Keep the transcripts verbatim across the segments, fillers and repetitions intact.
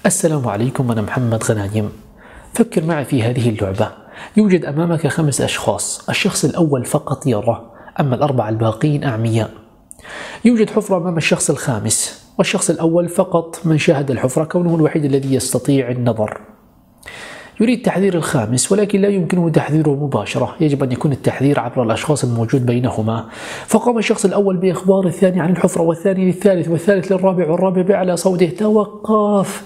السلام عليكم، أنا محمد غنايم. فكر معي في هذه اللعبة. يوجد أمامك خمس أشخاص، الشخص الأول فقط يرى، أما الأربعة الباقين أعمياء. يوجد حفرة أمام الشخص الخامس، والشخص الأول فقط من شاهد الحفرة كونه الوحيد الذي يستطيع النظر. يريد تحذير الخامس ولكن لا يمكنه تحذيره مباشرة، يجب أن يكون التحذير عبر الأشخاص الموجود بينهما. فقام الشخص الأول بإخبار الثاني عن الحفرة، والثاني للثالث، والثالث للرابع، والرابع بأعلى صوته: توقف!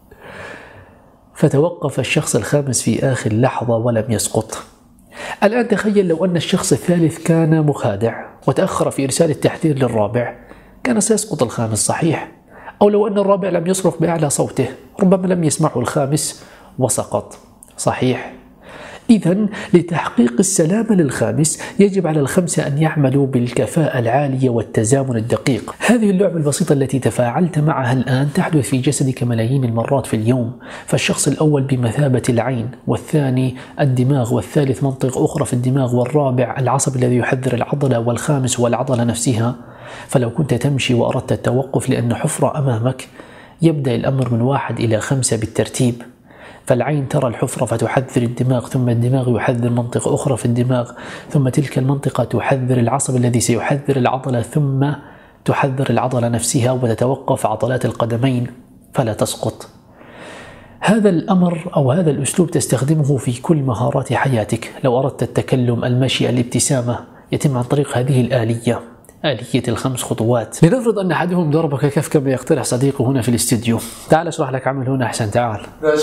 فتوقف الشخص الخامس في آخر لحظة ولم يسقط. الآن تخيل لو أن الشخص الثالث كان مخادع وتأخر في إرسال التحذير للرابع، كان سيسقط الخامس صحيح؟ أو لو أن الرابع لم يصرخ بأعلى صوته، ربما لم يسمعه الخامس وسقط صحيح؟ إذن لتحقيق السلامة للخامس يجب على الخمسة أن يعملوا بالكفاءة العالية والتزامن الدقيق. هذه اللعبة البسيطة التي تفاعلت معها الآن تحدث في جسدك ملايين المرات في اليوم. فالشخص الأول بمثابة العين، والثاني الدماغ، والثالث منطقة أخرى في الدماغ، والرابع العصب الذي يحذر العضلة، والخامس هو العضلة نفسها. فلو كنت تمشي وأردت التوقف لأن حفرة أمامك، يبدأ الأمر من واحد إلى خمسة بالترتيب. فالعين ترى الحفرة فتحذر الدماغ، ثم الدماغ يحذر منطقة أخرى في الدماغ، ثم تلك المنطقة تحذر العصب الذي سيحذر العضلة، ثم تحذر العضلة نفسها، وتتوقف عضلات القدمين فلا تسقط. هذا الأمر أو هذا الأسلوب تستخدمه في كل مهارات حياتك. لو أردت التكلم، المشي، الابتسامة، يتم عن طريق هذه الآلية، آلية الخمس خطوات. لنفرض أن أحدهم ضربك كف كما يقترح صديقه هنا في الاستديو. تعال أشرح لك عمل هنا أحسن، تعال.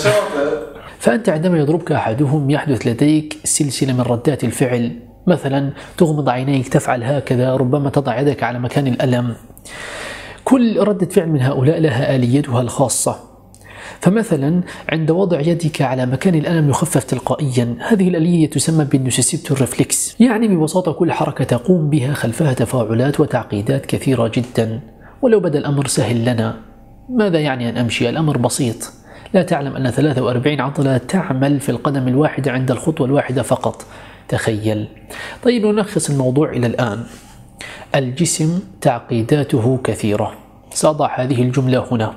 فأنت عندما يضربك أحدهم يحدث لديك سلسلة من ردات الفعل، مثلا تغمض عينيك، تفعل هكذا، ربما تضع يدك على مكان الألم. كل ردة فعل من هؤلاء لها آليتها الخاصة. فمثلا عند وضع يدك على مكان الألم يخفف تلقائيا، هذه الآلية تسمى بالنوسيسيبتور ريفلكس. يعني ببساطة كل حركة تقوم بها خلفها تفاعلات وتعقيدات كثيرة جدا. ولو بدا الأمر سهل لنا، ماذا يعني أن أمشي؟ الأمر بسيط. لا تعلم أن ثلاثة وأربعين عضلة تعمل في القدم الواحدة عند الخطوة الواحدة فقط. تخيل. طيب نلخص الموضوع إلى الآن. الجسم تعقيداته كثيرة. سأضع هذه الجملة هنا: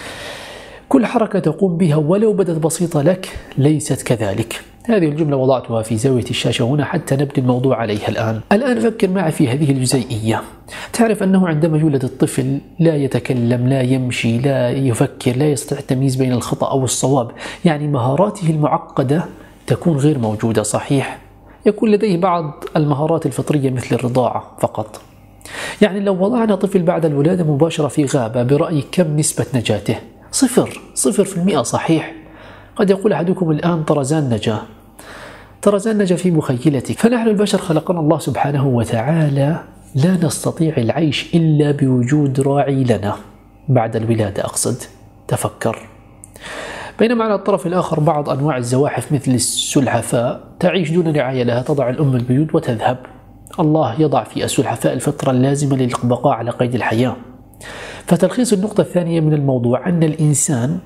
كل حركة تقوم بها ولو بدت بسيطة لك ليست كذلك. هذه الجملة وضعتها في زاوية الشاشة هنا حتى نبني الموضوع عليها الآن. الآن فكر معي في هذه الجزئية. تعرف أنه عندما يولد الطفل لا يتكلم، لا يمشي، لا يفكر، لا يستطيع التمييز بين الخطأ أو الصواب، يعني مهاراته المعقدة تكون غير موجودة صحيح؟ يكون لديه بعض المهارات الفطرية مثل الرضاعة فقط. يعني لو وضعنا طفل بعد الولادة مباشرة في غابة، برأيك كم نسبة نجاته؟ صفر صفر في المئة صحيح؟ قد يقول أحدكم الآن طرزان نجا. طرزان نجا في مخيلتك. فنحن البشر خلقنا الله سبحانه وتعالى لا نستطيع العيش إلا بوجود راعي لنا بعد الولادة أقصد. تفكر. بينما على الطرف الآخر بعض أنواع الزواحف مثل السلحفاء تعيش دون رعاية لها، تضع الأم البيوت وتذهب. الله يضع في السلحفاء الفطرة اللازمة للبقاء على قيد الحياة. فتلخيص النقطة الثانية من الموضوع أن الإنسان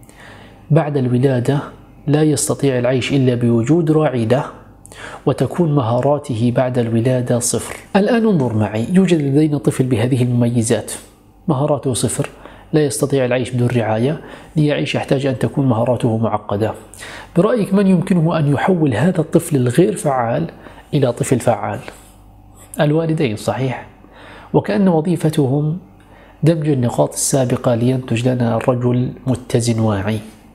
بعد الولادة لا يستطيع العيش إلا بوجود راعي له، وتكون مهاراته بعد الولادة صفر. الآن انظر معي، يوجد لدينا طفل بهذه المميزات، مهاراته صفر، لا يستطيع العيش بدون رعاية، ليعيش يحتاج أن تكون مهاراته معقدة. برأيك من يمكنه أن يحول هذا الطفل الغير فعال إلى طفل فعال؟ الوالدين صحيح؟ وكأن وظيفتهم دمج النقاط السابقة لينتج لنا رجل متزن واعي.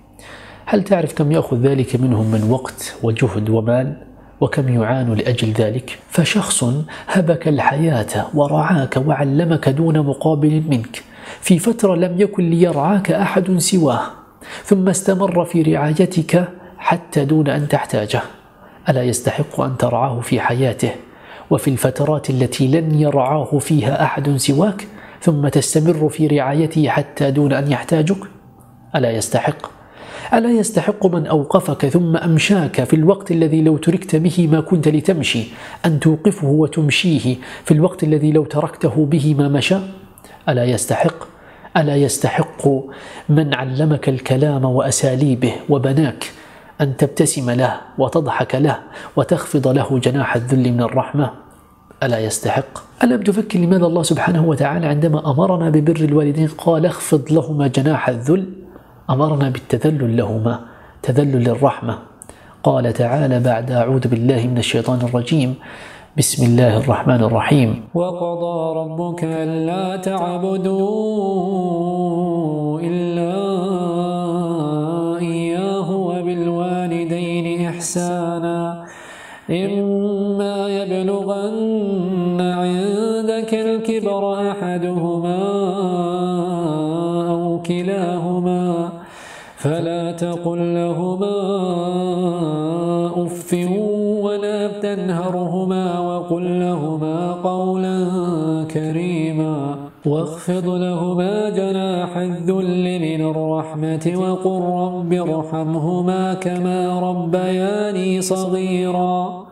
هل تعرف كم يأخذ ذلك منهم من وقت وجهد ومال؟ وكم يعانوا لأجل ذلك؟ فشخص هبك الحياة ورعاك وعلمك دون مقابل منك في فترة لم يكن ليرعاك أحد سواه، ثم استمر في رعايتك حتى دون أن تحتاجه. ألا يستحق أن ترعاه في حياته وفي الفترات التي لن يرعاه فيها أحد سواك، ثم تستمر في رعايته حتى دون أن يحتاجك؟ ألا يستحق؟ ألا يستحق من أوقفك ثم أمشاك في الوقت الذي لو تركت به ما كنت لتمشي أن توقفه وتمشيه في الوقت الذي لو تركته به ما مشى؟ ألا يستحق؟ ألا يستحق من علمك الكلام وأساليبه وبناك أن تبتسم له وتضحك له وتخفض له جناح الذل من الرحمة؟ ألا يستحق؟ ألم تفكر لماذا الله سبحانه وتعالى عندما أمرنا ببر الوالدين قال اخفض لهما جناح الذل؟ أمرنا بالتذلل لهما، تذلل للرحمة. قال تعالى بعد أعوذ بالله من الشيطان الرجيم: بسم الله الرحمن الرحيم: وقضى ربك ألا تعبدوا إلا إياه وبالوالدين إحسانا إما يبلغن عندك الكبر أحدهما أو كلاهما فلا تقل لهما أف ولا تنهرهما وقل لهما قولا كريما واخفض لهما جناح الذل من الرحمة وقل رب ارحمهما كما ربياني صغيرا